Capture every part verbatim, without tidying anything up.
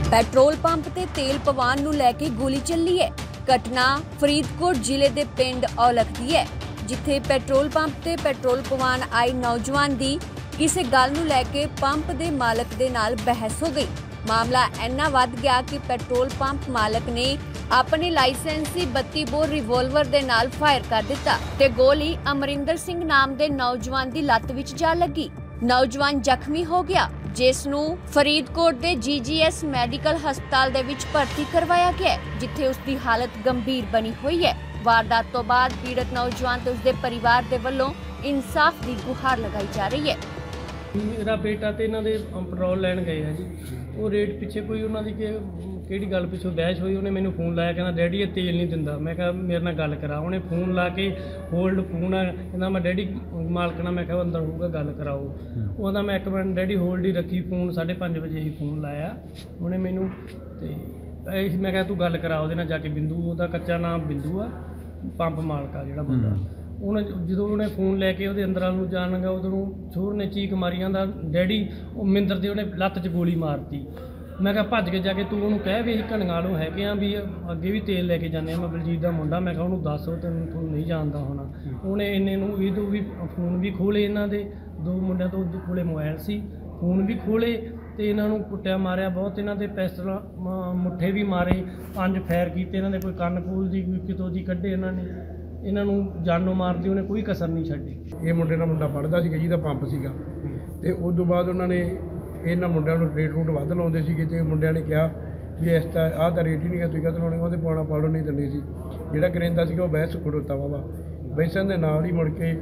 Petrol pump ਤੇ ਤੇਲ ਪਵਾਉਣ ਨੂੰ ਲੈ ਕੇ ਗੋਲੀ ਚੱਲੀ ਹੈ। ਘਟਨਾ ਫਰੀਦਕੋਟ ਜ਼ਿਲ੍ਹੇ ਦੇ ਪਿੰਡ ਔਲਖ ਦੀ ਹੈ, ਜਿੱਥੇ ਪੈਟਰੋਲ ਪੰਪ ਤੇ ਪੈਟਰੋਲ ਪਵਾਉਣ ਆਏ ਨੌਜਵਾਨ ਦੀ ਕਿਸੇ ਗੱਲ ਨੂੰ ਲੈ ਕੇ ਪੰਪ ਦੇ ਮਾਲਕ ਦੇ ਨਾਲ ਬਹਿਸ ਹੋ ਗਈ। ਮਾਮਲਾ ਇੰਨਾ ਵੱਧ ਗਿਆ ਕਿ ਪੈਟਰੋਲ ਪੰਪ ਮਾਲਕ ਨੇ ਆਪਣੇ ਲਾਇਸੈਂਸੀ ਬੱਤੀ ਬੋਰ ਰਿਵਾਲਵਰ ਦੇ ਨਾਲ ਫਾਇਰ ਕਰ ਦਿੱਤਾ ਤੇ ਗੋਲੀ ਅਮਰਿੰਦਰ ਸਿੰਘ ਨਾਮ ਦੇ ਨੌਜਵਾਨ ਦੀ ਲੱਤ ਵਿੱਚ ਜਾ ਲੱਗੀ। ਨੌਜਵਾਨ ਜ਼ਖਮੀ ਹੋ ਗਿਆ, ਜਿਸ ਨੂੰ ਫਰੀਦਕੋਟ ਦੇ ਜੀ ਜੀ ਐਸ ਮੈਡੀਕਲ ਹਸਪਤਾਲ ਦੇ ਵਿੱਚ ਭਰਤੀ ਕਰਵਾਇਆ ਗਿਆ, ਜਿੱਥੇ ਉਸ ਦੀ ਹਾਲਤ ਗੰਭੀਰ ਬਣੀ ਹੋਈ ਹੈ। ਵਾਰਦਾਤ ਤੋਂ ਬਾਅਦ ਪੀੜਤ ਨੌਜਵਾਨ ਤੇ ਉਸਦੇ ਪਰਿਵਾਰ ਦੇ ਵੱਲੋਂ ਇਨਸਾਫ ਦੀ ਗੁਹਾਰ ਲਗਾਈ ਜਾ ਰਹੀ ਹੈ। मेरा बेटा तो इन्हों के पेट्रोल लैन गए हैं जी, वो रेट पिछे कोई उन्होंने कि गल पिछों बहस हुई, उन्हें मैंने फोन लाया, कहना डैडी ये तेल नहीं दिंदा। मैं कहा मेरे नाल गल करा, उन्हें फोन ला के होल्ड फोन है, कहना मैं डैडी मालक ना, मैं कहा अंदर होगा गल कराओ। वह मैं एक मिनट डैडी होल्ड ही रखी, फोन साढ़े पाँच बजे ही फोन लाया उन्हें मैनू, तो मैं कहा तू गल करा उहदे नाल जाके। बिंदु उहदा कच्चा नाम बिंदु आ, पंप मालक आ जिहड़ा बंदा। उन्हें जो उन्हें फोन लैके वो अंदर नूं जान लगा, उधरों छोर ने चीक मारी जांदा डैडी मिंदर दे उन्हें लत्त च गोली मारती। मैं कहा भज के जाके तू उन्होंने कह भी असीं घणगालों हैगे आ भी अगे भी तेल लैके जाने, मैं बलजीत दा मुंडा, मैं कहा उन्होंने दस तैनूं तू नहीं जानता होना। उन्हें इन्ने नूं इहदों भी फोन भी खोले, इन्हां दे दो मुंडियां तो कोले मोबाइल सी, फोन भी खोले तो इन्हों कुटिया मारिया बहुत, इन्हों के पैसल मुठे भी मारे, पंज फैर किए, इन्होंने कोई कन्न कूल की कोई कितों की कढ़े, इन्होंने इन्हों जानो मारती उन्हें कोई कसर नहीं छड्डी। ये मुंडे का मुंडा पढ़ता सी जी का पंप सीगा, तो उस तो बाद उन्होंने इन्होंने मुंडिया रेट रूट वध लाते थे, तो मुंडिया ने कहा भी इस आह तो रेट ही नहीं है, तुम कहते लाने, वो पाना पाड़ो नहीं दिंदे सी। जिहड़ा करेंदा सीगा वो बहस खड़ोता वावा, बहसां दे नाल ही मुड़ के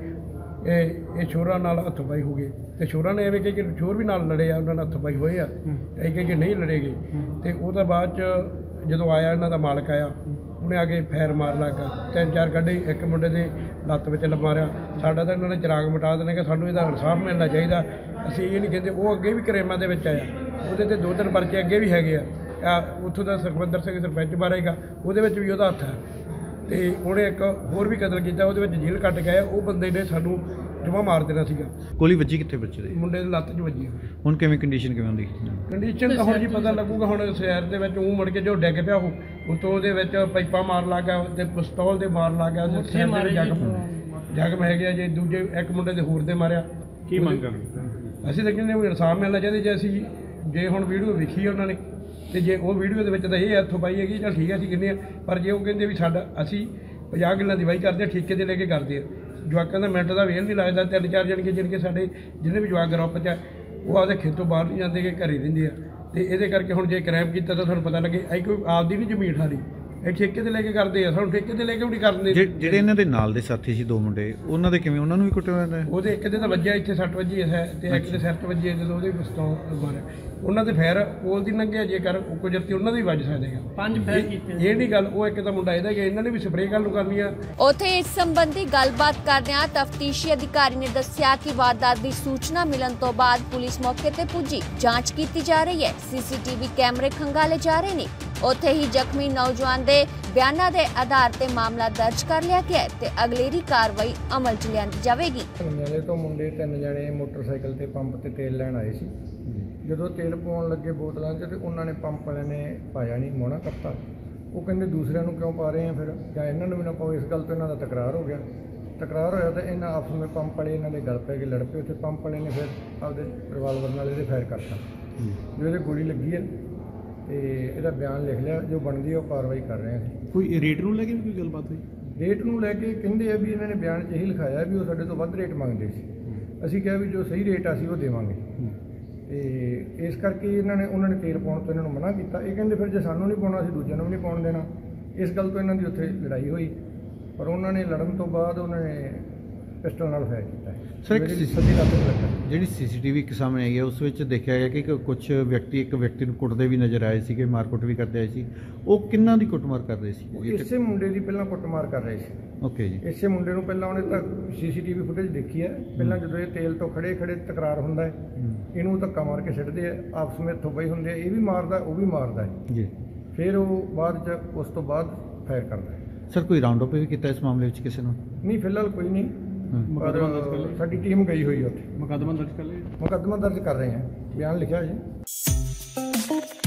ये छोरा नाल हत्थ पाई हो गए, तो छोरा ने एवं कि छोर भी नाल लड़े आ, उन्होंने हत्थ पाई होए आ, कई कि नहीं लड़े गए। तो वो बाद जो आया इन्हों का मालक आया, उन्हें आके फैर मार लगा, तीन चार कढ़े, एक मुंडे के लत्त में मारिया। साडा तो इन्होंने चिराग मिटा देने कि सानू इसदा इंसाफ मिलना चाहिए, असीं ये नहीं कहते। वो अगे भी करेमा दे विच आया, उहदे ते दो तीन परचे अगे भी हैगे आ, उत्थों का सुखविंदर सिंह सरपंच मारेगा, उहदे विच भी उहदा हत्थ है। तो उन्हें एक होर भी कतल किया, उहदे विच जेल कट गया, वो बंदे ने सानू जमा मार देना सीगा। गोली वजी कित्थे बच्चे दे? मुंडे दी लत्त च वजी। हुण किवें कंडीशन किवें हुंदी? कंडीशन तो हुण जी पता लगूगा, हुण शहर दे विच ऊं मुड़ के जो डिग पिया हो, उत्तों उहदे विच पाइपां मार लग गया ते पिस्तौल दे मार लग गया, सिर दे जख्म जख्म है गया जे। दूजे एक मुंडे दे होर दे मारिया। की मंग करदे असीं तां कहंदे भी इंसाफ मिलना चाहिए। जे असीं जे हुण वीडियो वेखी उन्होंने ने, ते जे वो वीडियो दे विच तां इह हत्थों पाई हैगी, चल ठीक है असीं कहंदे आ, पर जे वो कहंदे भी साडा असीं पचास गल्लां दी वाही करदे, ठेके ते लेके करदे आ, जवाकों का मिनट का वेल नहीं लगता। तीन चार जन के जिनके साढ़े जिन्हें भी जवाक ग्रुप च वो आपके खेतों बाहर नहीं जाते, कि घरें रेंदे आ। तो ये करके हुण जे क्रैम किया तो तुहानूं पता लगे असीं कोई आपदी नहीं जमीन खाली, ये ठेके ते लेके करते हैं, सानूं ठेके ते लेके भी नहीं करदे। ਜਿਹੜੇ ਇਹਨਾਂ ਦੇ ਨਾਲ ਦੇ ਸਾਥੀ ਸੀ ਦੋ ਮੁੰਡੇ, ਉਹਨਾਂ ਦੇ ਕਿਵੇਂ, ਉਹਨਾਂ ਨੂੰ ਵੀ ਕੁੱਟਿਆ ਜਾਂਦਾ? ਉਹਦੇ ਇੱਕ ਦੇ ਤਾਂ ਵੱਜਿਆ ਇੱਥੇ ਸੱਟ ਵੱਜੀ ਹੈ, ਤੇ ਇੱਕ ਦੇ ਸਿਰ 'ਚ ਵੱਜੀ ਜਦੋਂ ਉਹਦੇ ਪਿਸਤੌਲ ਮਾਰਿਆ। ਉਹਨਾਂ ਦੇ ਫੈਰ ਕੋਲ ਦੀ ਲੰਘਿਆ, ਜੇਕਰ ਕੁਦਰਤੀ ਉਹਨਾਂ ਦੇ ਵੀ ਵੱਜ ਸਕਦੇ ਆ। ਪੰਜ ਫੈਰ ਕੀਤੇ, ਇਹ ਨਹੀਂ ਗੱਲ, ਉਹ ਇੱਕ ਤਾਂ ਮੁੰਡਾ ਇਹਦਾ ਕਿ ਇਹਨਾਂ ਨੇ ਵੀ ਸਪਰੇਅ ਗੱਲ ਨੂੰ ਕਰਨੀ ਆ। ਉੱਥੇ ਇਸ ਸੰਬੰਧੀ ਗੱਲਬਾਤ ਕਰਦਿਆਂ ਤਫਤੀਸ਼ੀ ਅਧਿਕਾਰੀ ਨੇ ਦੱਸਿਆ ਕਿ ਵਾਰਦਾਤ ਦੀ ਸੂਚਨਾ ਮਿਲਣ ਤੋਂ ਬਾਅਦ ਪੁਲਿਸ ਮੌਕੇ ਤੇ ਪੁੱਜੀ ਜਾਂਚ ਕੀਤੀ ਜਾ ਰਹੀ ਹੈ, ਸੀ ਸੀ ਟੀ ਵੀ ਕੈਮਰੇ ਖੰਗਾਲੇ ਜਾ ਰਹੇ ਨੇ। ਉੱਥੇ ਹੀ ਜ਼ਖਮੀ ਨੌਜਵਾਨ ਦੇ ਬਿਆਨਾਂ ਦੇ ਆਧਾਰ ਤੇ ਮਾਮਲਾ ਦਰਜ ਕਰ ਲਿਆ ਗਿਆ ਤੇ ਅਗਲੇਰੀ ਕਾਰਵਾਈ ਅਮਲ 'ਚ ਲਿਆਂਦੀ ਜਾਵੇਗੀ। मेले तो मुंडे तीन जने मोटरसाइकिल ते पंप ते तेल लैन आए सी। जो तेल पवाउण लगे बोतलों च, तो उन्होंने पंप वाले ने पाया नहीं, मोना करता। वो कहते दूसरों को क्यों पा रहे हैं, फिर क्या इन्होंने भी ना पाओ। इस गल तो इन्हों का तकरार हो गया, तकरार होया तो इन्होंने आपस में पंप वाले इन्होंने गल पै के लड़ पे। उत्थे पंप वाले ने फिर आपदे रिवाल्वर नाल इहदे फायर करता, जो इहदे गोली लगी है। तो यदा बयान लिख लिया, जो बनती है वो कार्रवाई कर रहे हैं। कोई रेट ਨੂੰ ਲੈ ਕੇ ਵੀ ਕੋਈ ਗੱਲਬਾਤ ਹੋਈ? रेट ਨੂੰ ਲੈ ਕੇ ਕਹਿੰਦੇ ਆ ਵੀ ਇਹਨਾਂ ਨੇ ਬਿਆਨ 'ਚ ਇਹੀ ਲਿਖਾਇਆ ਵੀ ਉਹ ਸਾਡੇ ਤੋਂ ਵੱਧ ਰੇਟ ਮੰਗਦੇ ਸੀ। ਅਸੀਂ ਕਿਹਾ ਵੀ ਜੋ ਸਹੀ ਰੇਟ ਆ ਅਸੀਂ ਉਹ ਦੇਵਾਂਗੇ, ਤੇ ਇਸ ਕਰਕੇ ਇਹਨਾਂ ਨੇ ਉਹਨਾਂ ਨੇ ਤੇਲ ਪਾਉਣ ਤੋਂ ਇਹਨਾਂ ਨੂੰ ਮਨਾ ਕੀਤਾ। ਇਹ ਕਹਿੰਦੇ ਫਿਰ ਜੇ ਸਾਨੂੰ ਨਹੀਂ ਪਾਉਣਾ ਅਸੀਂ ਦੂਜਿਆਂ ਨੂੰ ਵੀ ਨਹੀਂ ਪਾਉਣ ਦੇਣਾ। ਇਸ ਗੱਲ ਤੋਂ ਇਹਨਾਂ ਦੀ ਉੱਥੇ ਲੜਾਈ ਹੋਈ, ਪਰ ਉਹਨਾਂ ਨੇ ਲੜਨ ਤੋਂ ਬਾਅਦ ਉਹਨਾਂ ਨੇ ਪਿਸਟਲ ਨਾਲ ਫਾਇਰ ਕੀਤਾ। ਸਰ ਜਿਹੜੀ ਸੀ ਸੀ ਟੀ ਵੀ ਇੱਕ ਸਾਹਮਣੇ ਆਈ ਹੈ, ਉਸ ਵਿੱਚ ਦੇਖਿਆ ਗਿਆ ਕਿ ਕੁਝ ਵਿਅਕਤੀ ਇੱਕ ਵਿਅਕਤੀ ਨੂੰ ਕੁੱਟਦੇ ਵੀ ਨਜ਼ਰ ਆਏ ਸੀਗੇ, ਮਾਰਕੁੱਟ ਵੀ ਕਰਦੇ ਆਏ ਸੀ। ਉਹ ਕਿੰਨਾਂ ਦੀ ਕੁੱਟਮਾਰ ਕਰ ਰਹੇ ਸੀ? ਇਸੇ ਮੁੰਡੇ ਦੀ ਪਹਿਲਾਂ ਕੁੱਟਮਾਰ ਕਰ ਰਹੇ ਸੀ। ਓਕੇ ਜੀ। ਇਸੇ ਮੁੰਡੇ ਨੂੰ ਪਹਿਲਾਂ ਉਹਨੇ ਤਾਂ ਸੀ ਸੀ ਟੀ ਵੀ ਫੁਟੇਜ ਦੇਖੀ ਹੈ। ਪਹਿਲਾਂ ਜਦੋਂ ਇਹ ਤੇਲ ਤੋਂ ਖੜੇ ਖੜੇ ਤਕਰਾਰ ਹੁੰਦਾ ਹੈ, ਇਹਨੂੰ ਧੱਕਾ ਮਾਰ ਕੇ ਸਿੱਟਦੇ ਆ, ਆਪਸ ਵਿੱਚ ਹੱਥੋਂ ਪਾਈ ਹੁੰਦੇ ਆ, ਇਹ ਵੀ ਮਾਰਦਾ ਉਹ ਵੀ ਮਾਰਦਾ ਹੈ ਜੀ। ਫਿਰ ਉਹ ਬਾਅਦ 'ਚ ਉਸ ਤੋਂ ਬਾਅਦ ਫਾਇਰ ਕਰਦਾ ਹੈ। ਸਰ ਕੋਈ ਰਾਉਂਡ ਅਪ ਵੀ ਕੀਤਾ ਇਸ ਮਾਮਲੇ ਵਿੱਚ ਕਿਸੇ ਨੂੰ? ਨਹੀਂ, ਫਿਲਹਾਲ ਕੋਈ ਨਹੀਂ। ਸਾਡੀ ਟੀਮ ਗਈ ਹੋਈ ਉੱਥੇ। ਮੁਕੱਦਮਾ ਦਰਜ ਕਰ ਲਿਆ? ਮੁਕੱਦਮਾ ਦਰਜ ਕਰ ਰਹੇ ਹਾਂ, ਬਿਆਨ ਲਿਖਿਆ ਜੀ।